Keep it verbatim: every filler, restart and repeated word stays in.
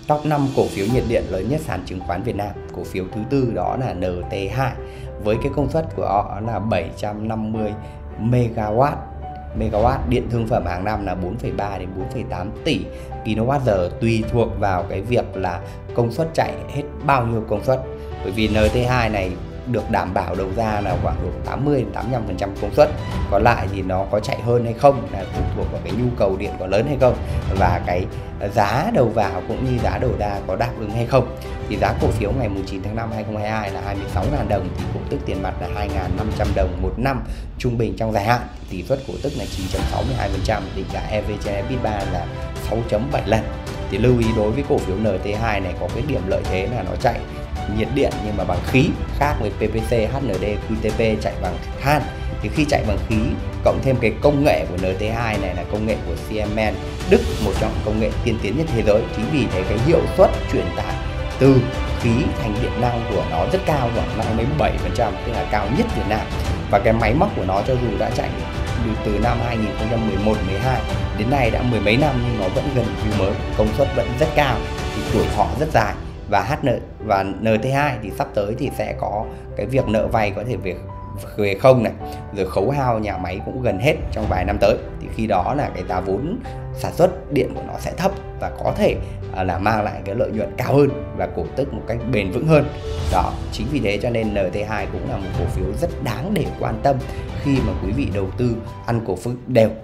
Top năm cổ phiếu nhiệt điện lớn nhất sàn chứng khoán Việt Nam. Cổ phiếu thứ tư đó là en tê hai với cái công suất của họ là bảy trăm năm mươi megawatt. Megawatt điện thương phẩm hàng năm là bốn phẩy ba đến bốn phẩy tám tỷ kWh, tùy thuộc vào cái việc là công suất chạy hết bao nhiêu công suất. Bởi vì en tê hai này được đảm bảo đầu ra là khoảng độ tám mươi đến tám mươi lăm phần trăm công suất, còn lại thì nó có chạy hơn hay không là phụ thuộc vào cái nhu cầu điện có lớn hay không và cái giá đầu vào cũng như giá đầu ra có đáp ứng hay không. Thì giá cổ phiếu ngày chín tháng năm năm hai nghìn không trăm hai mươi hai là hai mươi sáu nghìn đồng, thì cổ tức tiền mặt là hai nghìn năm trăm đồng một năm, trung bình trong dài hạn tỷ suất cổ tức là chín phẩy sáu mươi hai phần trăm, định giá e vê trên EBITDA là sáu phẩy bảy lần. Thì lưu ý đối với cổ phiếu en tê hai này có cái điểm lợi thế là nó chạy nhiệt điện nhưng mà bằng khí, khác với pê pê xê, hát en đê, quy tê pê chạy bằng than. Thì khi chạy bằng khí cộng thêm cái công nghệ của en tê hai này là công nghệ của Siemens Đức, một trong công nghệ tiên tiến nhất thế giới, chính vì thế cái hiệu suất truyền tải từ khí thành điện năng của nó rất cao, khoảng năm mươi bảy phần trăm, tức là cao nhất Việt Nam. Và cái máy móc của nó cho dù đã chạy từ năm hai nghìn không trăm mười một mười hai đến nay đã mười mấy năm nhưng nó vẫn gần như mới, công suất vẫn rất cao, thì tuổi thọ rất dài. Và hát en và en tê hai thì sắp tới thì sẽ có cái việc nợ vay có thể về về không này, rồi khấu hao nhà máy cũng gần hết trong vài năm tới, thì khi đó là cái giá vốn sản xuất điện của nó sẽ thấp và có thể là mang lại cái lợi nhuận cao hơn và cổ tức một cách bền vững hơn. Đó, chính vì thế cho nên en tê hai cũng là một cổ phiếu rất đáng để quan tâm khi mà quý vị đầu tư ăn cổ phiếu đều